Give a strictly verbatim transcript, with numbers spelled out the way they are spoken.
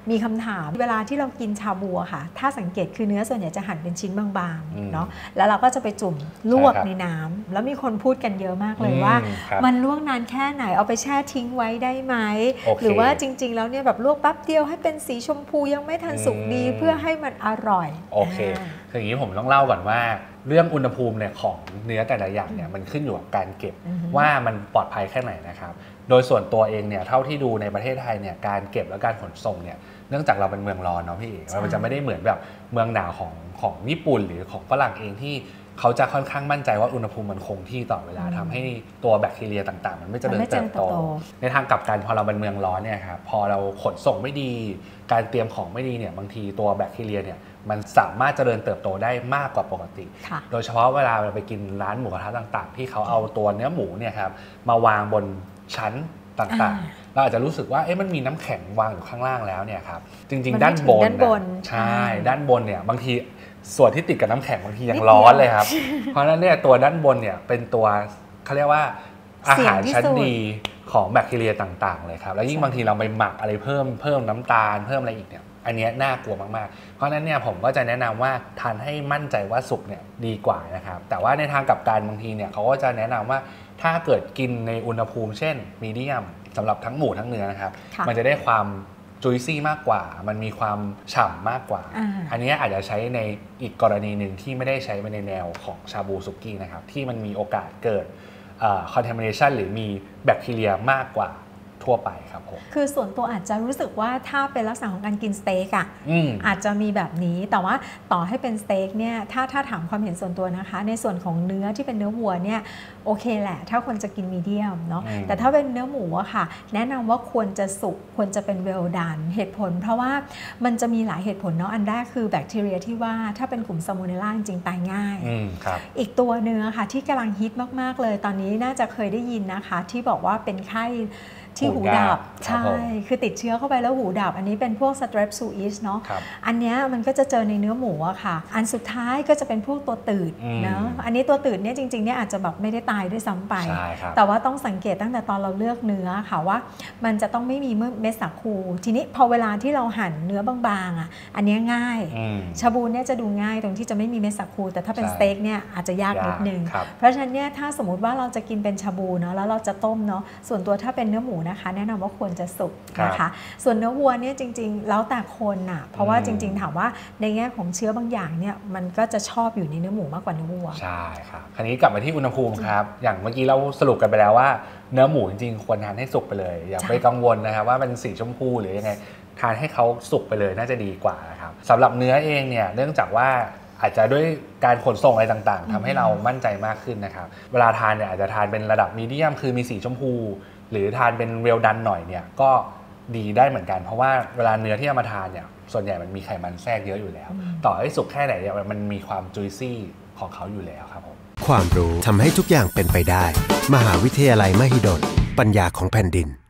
มีคำถามเวลาที่เรากินชาบูค่ะถ้าสังเกตคือเนื้อส่วนใหญ่จะหั่นเป็นชิ้นบางๆเนาะแล้วเราก็จะไปจุ่มลวกในน้ำแล้วมีคนพูดกันเยอะมากเลยว่ามันลวกนานแค่ไหนเอาไปแช่ทิ้งไว้ได้ไหมหรือว่าจริงๆแล้วเนี่ยแบบลวกแป๊บเดียวให้เป็นสีชมพูยังไม่ทันสุกดีเพื่อให้มันอร่อยโอเคคืออย่างนี้ผมต้องเล่าก่อนว่าเรื่องอุณหภูมิเนี่ยของเนื้อแต่ละอย่างเนี่ยมันขึ้นอยู่กับการเก็บว่ามันปลอดภัยแค่ไหนนะครับโดยส่วนตัวเองเนี่ยเท่าที่ดูในประเทศไทยเนี่ยการเก็บและการขนส่งเนี่ยเนื่องจากเราเป็นเมืองร้อนเนาะพี่เอกมันจะไม่ได้เหมือนแบบเมืองหนาวของของญี่ปุ่นหรือของฝรั่งเองที่เขาจะค่อนข้างมั่นใจว่าอุณหภูมิมันคงที่ต่อเวลาทำให้ตัวแบคทีเรียต่างๆมันไม่เจริญเติบโตในทางกลับกันพอเราเป็นเมืองร้อนเนี่ยครับพอเราขนส่งไม่ดีการเตรียมของไม่ดีเนี่ยบางทีตัวแบคทีเรียเนี่ยมันสามารถเจริญเติบโตได้มากกว่าปกติโดยเฉพาะเวลาเราไปกินร้านหมูกระทะต่างๆที่เขาเอาตัวเนื้อหมูเนี่ยครับมาวางบนชั้นต่างๆเราอาจจะรู้สึกว่าเอ๊ะมันมีน้ำแข็งวางอยู่ข้างล่างแล้วเนี่ยครับจริงๆด้านบนใช่ด้านบนเนี่ยบางทีส่วนที่ติดกับน้ำแข็งบางทียังร้อนเลยครับเพราะฉะนั้นเนี่ยตัวด้านบนเนี่ยเป็นตัวเขาเรียกว่าอาหารชั้นดีของแบคทีเรียต่างๆเลยครับแล้วยิ่งบางทีเราไปหมักอะไรเพิ่มเพิ่มน้ำตาลเพิ่มอะไรอีกเนี่ยอันนี้น่ากลัวมากๆเพราะฉะนั้นเนี่ยผมก็จะแนะนำว่าทานให้มั่นใจว่าสุกเนี่ยดีกว่านะครับแต่ว่าในทางกลับกันบางทีเนี่ยเขาก็จะแนะนำว่าถ้าเกิดกินในอุณหภูมิเช่นมีเดียมสำหรับทั้งหมูทั้งเนื้อนะครับมันจะได้ความจุยซี่มากกว่ามันมีความฉ่ำมากกว่า อ, อันนี้อาจจะใช้ในอีกกรณีหนึ่งที่ไม่ได้ใช้ในแนวของชาบูสุกี้นะครับที่มันมีโอกาสเกิด contamination หรือมีแบคทีเรียมากกว่าทั่วไปครับผมคือส่วนตัวอาจจะรู้สึกว่าถ้าเป็นลักษณะของการกินสเต็กอ่ะอาจจะมีแบบนี้แต่ว่าต่อให้เป็นสเต็กเนี่ยถ้าถ้าถามความเห็นส่วนตัวนะคะในส่วนของเนื้อที่เป็นเนื้อวัวเนี่ยโอเคแหละถ้าคนจะกินมีเดียมเนาะแต่ถ้าเป็นเนื้อหมูอะค่ะแนะนำว่าควรจะสุกควรจะเป็นเวลดันเหตุผลเพราะว่ามันจะมีหลายเหตุผลเนาะอันแรกคือแบคทีเรียที่ว่าถ้าเป็นกลุ่มซาโมเนลล่าจริงๆตายง่ายอีกตัวเนื้อค่ะที่กำลังฮิตมากๆเลยตอนนี้น่าจะเคยได้ยินนะคะที่บอกว่าเป็นไข้ที่หูดับใช่คือติดเชื้อเข้าไปแล้วหูดับอันนี้เป็นพวก strep suis เนาะอันนี้มันก็จะเจอในเนื้อหมูอะค่ะอันสุดท้ายก็จะเป็นพวกตัวตืดเนาะอันนี้ตัวตืดเนี่ยจริงๆเนี่ยอาจจะแบบไม่ได้ตายด้วยซ้ำไปแต่ว่าต้องสังเกตตั้งแต่ตอนเราเลือกเนื้อค่ะว่ามันจะต้องไม่มีเม็ดสาคูทีนี้พอเวลาที่เราหั่นเนื้อบางๆอะอันนี้ง่ายชาบูเนี่ยจะดูง่ายตรงที่จะไม่มีเม็ดสาคูแต่ถ้าเป็นสเต็กเนี่ยอาจจะยากนิดนึงเพราะฉะนั้นเนี่ยถ้าสมมติว่าเราจะกินเป็นชาบูเนาะแล้วเราจะต้มเนาะส่วนตัวถ้าเป็นเนื้อหมูนะคะแนะนำว่าควรจะสุกนะคะส่วนเนื้อวัวเนี่ยจริงๆแล้วแต่คนน่ะเพราะว่าจริงๆถามว่าในแง่ของเชื้อบางอย่างเนี่ยมันก็จะชอบอยู่ในเนื้อหมูมากกว่าเนื้อวัวใช่ครับคราวนี้กลับมาที่อุณหภูมิครับอย่างเมื่อกี้เราสรุปกันไปแล้วว่าเนื้อหมูจริงๆควรทานให้สุกไปเลยอย่าไปกังวลนะครับว่าเป็นสีชมพูหรือยังไงทานให้เขาสุกไปเลยน่าจะดีกว่านะครับสำหรับเนื้อเองเนี่ยเนื่องจากว่าอาจจะด้วยการขนส่งอะไรต่างๆทำให้เรามั่นใจมากขึ้นนะครับเวลาทานเนี่ยอาจจะทานเป็นระดับมีเดียมคือมีสีชมพูหรือทานเป็นเวลดันหน่อยเนี่ยก็ดีได้เหมือนกันเพราะว่าเวลาเนื้อที่เอามาทานเนี่ยส่วนใหญ่มันมีไขมันแทรกเยอะอยู่แล้วต่อให้สุกแค่ไหนเนี่ยมันมีความจุยซี่ของเขาอยู่แล้วครับผมความรู้ทำให้ทุกอย่างเป็นไปได้มหาวิทยาลัยมหิดลปัญญาของแผ่นดิน